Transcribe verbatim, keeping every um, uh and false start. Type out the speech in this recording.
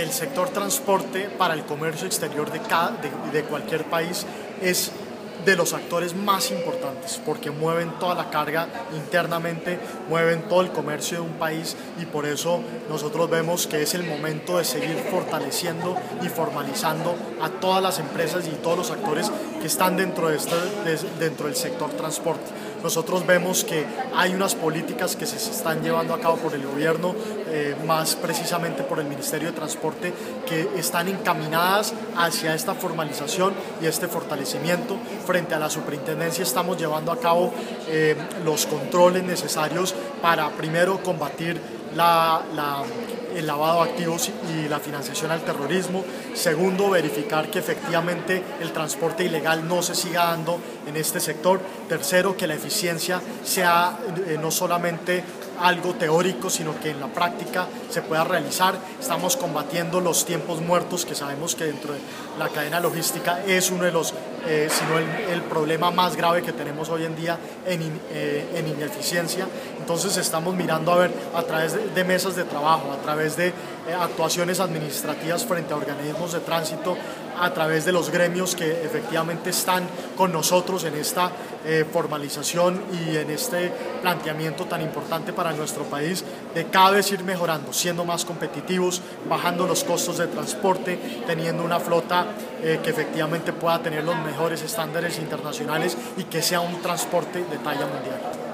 el sector transporte para el comercio exterior de, cada, de, de cualquier país es de los actores más importantes, porque mueven toda la carga internamente, mueven todo el comercio de un país, y por eso nosotros vemos que es el momento de seguir fortaleciendo y formalizando a todas las empresas y todos los actores que están dentro, de este, de, dentro del sector transporte. Nosotros vemos que hay unas políticas que se están llevando a cabo por el gobierno, eh, más precisamente por el Ministerio de Transporte, que están encaminadas hacia esta formalización y este fortalecimiento. Frente a la superintendencia estamos llevando a cabo eh, los controles necesarios para primero combatir la, la, el lavado de activos y la financiación al terrorismo. Segundo, verificar que efectivamente el transporte ilegal no se siga dando en este sector. Tercero, que la eficiencia sea eh, no solamente algo teórico, sino que en la práctica se pueda realizar. Estamos combatiendo los tiempos muertos, que sabemos que dentro de la cadena logística es uno de los, eh, sino el, el problema más grave que tenemos hoy en día en, eh, en ineficiencia. Entonces estamos mirando a ver a través de, de mesas de trabajo, a través de eh, actuaciones administrativas frente a organismos de tránsito, a través de los gremios que efectivamente están con nosotros en esta eh, formalización y en este planteamiento tan importante para nuestro país, de cada vez ir mejorando, siendo más competitivos, bajando los costos de transporte, teniendo una flota eh, que efectivamente pueda tener los mejores estándares internacionales y que sea un transporte de talla mundial.